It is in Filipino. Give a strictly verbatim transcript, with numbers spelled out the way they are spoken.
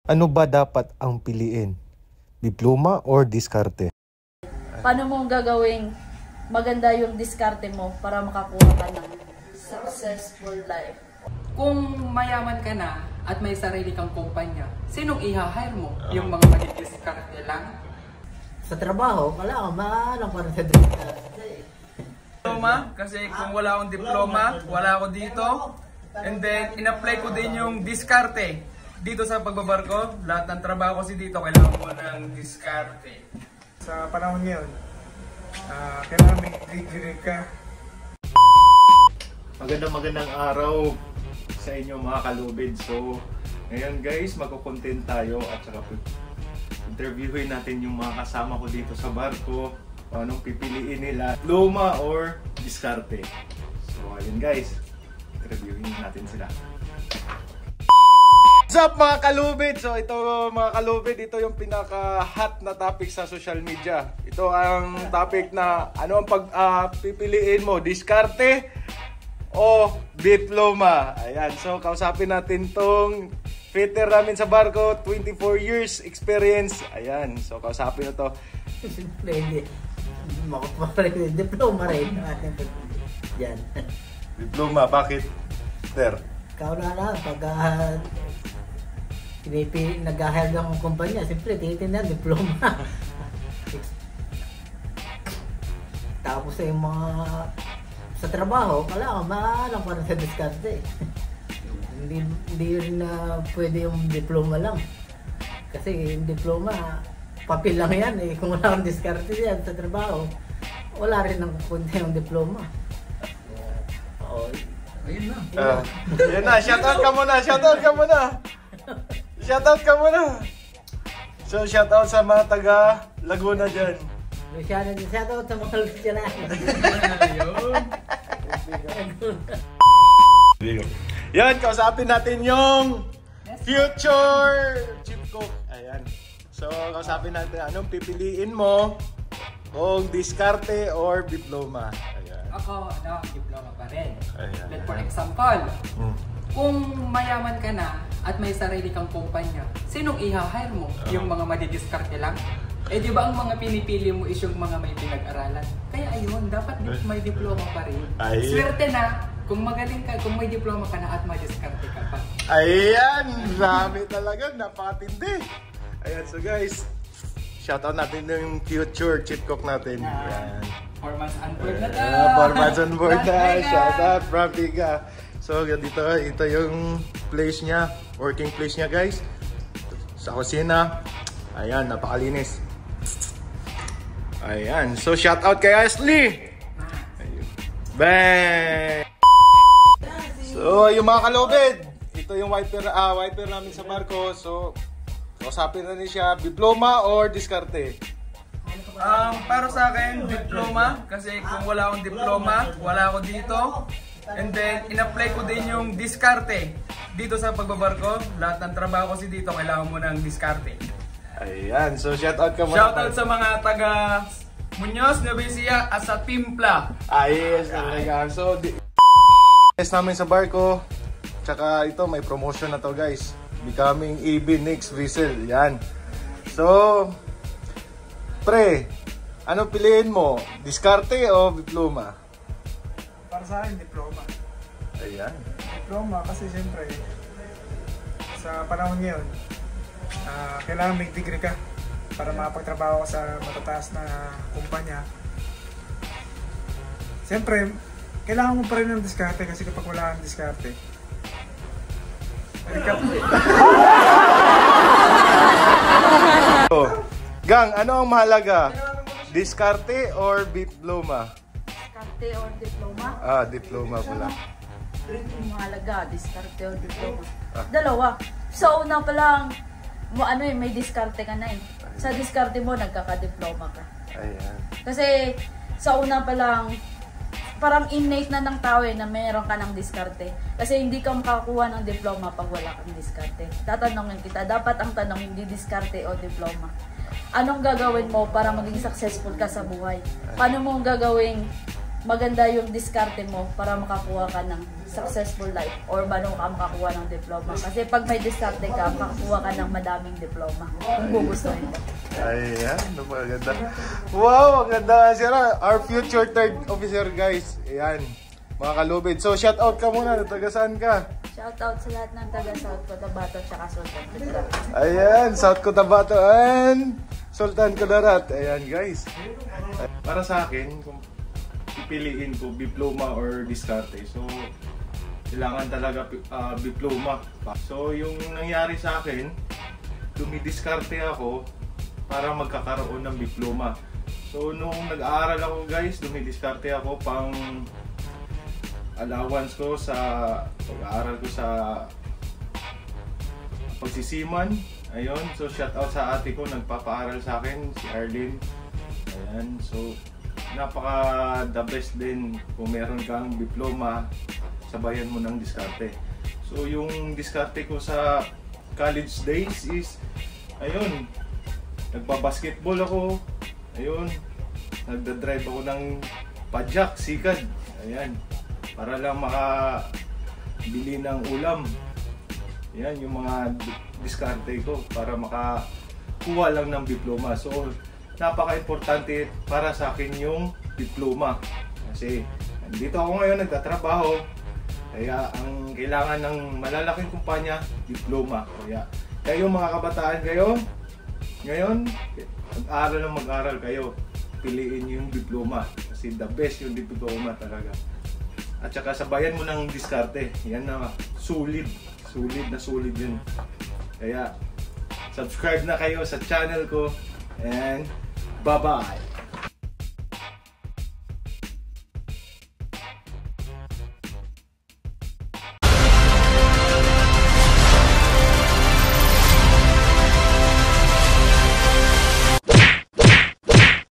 Ano ba dapat ang piliin? Diploma or diskarte? Paano mo gagawing maganda yung diskarte mo para makakuha ka ng successful life? Kung mayaman ka na at may sarili kang kumpanya, sinong i-hire mo? Yung mga madidiskarte lang? Sa trabaho, wala ka maalam pa rin sa diskarte. Diploma, kasi kung wala akong diploma, wala ako dito. And then, in-apply ko din yung diskarte. Dito sa pagbabarko, lahat ng trabaho kasi dito, kailangan mo ng diskarte. Sa panahon ngayon, uh, kailangan may degree ka. Magandang magandang araw sa inyo mga kalubid. So, ngayon guys, magko-content tayo at saka interviewin natin yung mga kasama ko dito sa barko. Anong pipiliin nila, diploma or diskarte. So, ayun guys, interviewin natin sila. What's up mga kalubid? So ito mga kalubid, ito yung pinaka-hot na topic sa social media. Ito ang topic na ano ang pag uh, pipiliin mo, diskarte o diploma. Ayan, so kausapin natin tong fitter namin sa barko, twenty-four years experience. Ayan, so kausapin na to. Hindi, makot pa rin, diploma rin. Yan. Diploma, bakit? Ter? Ikaw na lang, pag uh, pinipili, nag-hire ng kumpanya, siyempre tinitindan, diploma. Tapos sa yung mga sa trabaho, wala ka maalam pa rin sa diskarte. hindi, hindi rin na pwede yung diploma lang. Kasi yung diploma, papel lang yan eh. Kung wala kang diskarte yan sa trabaho, wala rin ang punta yung diploma. Oo. Ayun na. Uh, yun na, shoutout ka muna, shoutout ka muna. Shoutout ka muna. So shoutout sa mga taga Laguna dyan. Shoutout sa mga Laguna. Yan, kausapin natin yung future chief cook. Ayan. So kausapin natin anong pipiliin mo kung diskarte or diploma. Ayan. Ako, ano, diploma pa rin. Ayan. Like for example, Hmm. kung mayaman ka na at may sarili kang kumpanya, sinong i-hire mo? Uh-huh. Yung mga madidiskarte lang? Eh di ba ang mga pinipili mo is yung mga may pinag-aralan? Kaya ayun, dapat may diploma pa rin. Ay. Swerte na kung magaling ka, kung may diploma ka na at madiskarte ka pa. Ayan, dami talaga, napakatindi. Ayan, so guys, shoutout natin yung future chief cook natin. Ayan. four months on board na to! Uh, four months on board na. Brad Shoutout, Brad Biga. So, dito, ito yung place niya, working place niya guys. Sa kusina. Ayan, napakalinis. Ayan, so shoutout kay Ashley. Ayun. Bang! So, yung mga kalobed, ito yung wiper, uh, wiper namin sa barko. So, kausapin na niya siya, diploma or diskarte? Um, para sa akin, diploma, kasi kung wala akong diploma, wala ako dito. And then, in-apply ko din yung diskarte. Dito sa pagbabarko, lahat ng trabaho kasi dito, kailangan mo ng diskarte. Ayan, so shoutout ka muna. Shoutout sa mga taga Muñoz, Nueva Ecija, at sa Timpla. Ayos, talaga. So, di test namin sa barko. Tsaka ito, may promotion na to guys. Becoming A B next vessel. Yan. So, pre, ano piliin mo? Diskarte o diploma? Para sa akin, diploma. Ayan. Diploma kasi siyempre, sa panahon ngayon, uh, kailangan may degree ka para makapagtrabaho ka sa matataas na kumpanya. Siyempre, kailangan mo pa rin ng diskarte kasi kapag wala kang diskarte, So, gang, ano ang mahalaga? Diskarte or diploma? Diskarte or diploma? Ah, diploma pala. Yung mahalaga, diskarte or diploma. Ah. Dalawa. So, una pa lang, mo, ano eh, may diskarte ka na eh. Sa diskarte mo, nagkaka-diploma ka. Ayan. Kasi, sa una pa lang, parang innate na ng tao eh, na meron ka ng diskarte. Kasi hindi ka makakuha ng diploma pag wala kang diskarte. Tatanungin kita, dapat ang tanong hindi diskarte o diploma. Anong gagawin mo para maging successful ka sa buhay? Paano mo gagawing maganda yung diskarte mo para makakuha ka ng successful life or bago ka makakuha ng diploma. Kasi pag may diskarte ka, makakuha ka ng madaming diploma kung gugustuhin mo. Ayan, maganda. Wow, ang ganda. Sira, our future third officer, guys. Ayan, mga kalubid. So, shout out ka muna. Taga saan ka? Shout out sa lahat ng taga South Cotabato at Sultan Kudarat. Ayan, South Cotabato and Sultan Kudarat. Ayan, guys. Para sa akin, kung pipiliin ko diploma or diskarte, so kailangan talaga uh, diploma. So yung nangyari sa akin, dumidiskarte ako para magkakaroon ng diploma. So nung nag-aaral ako, guys, dumidiskarte ako pang allowance ko sa pag-aaral ko sa pagsisiman. Ayun, so shout out sa ate ko, nagpapaaral sa akin, si Arlene. Ayan, so napaka the best din kung meron kang diploma, sabayan mo ng diskarte. So yung diskarte ko sa college days is, ayun, nagpa-basketball ako, ayun, nagda-drive ako ng padjak, sikad, ayan, para lang makabili ng ulam. Ayan yung mga diskarte ko para makakuha lang ng diploma. So napaka-importante para sa akin yung diploma. Kasi dito ako ngayon nagtatrabaho. Kaya ang kailangan ng malalaking kumpanya, diploma. Kaya kayo mga kabataan kayo, ngayon, mag-aral ng mag-aral kayo. Piliin yung diploma. Kasi the best yung diploma talaga. At saka sabayan mo ng diskarte. Yan na, sulit. Sulit na sulit yun. Kaya subscribe na kayo sa channel ko. And bye-bye!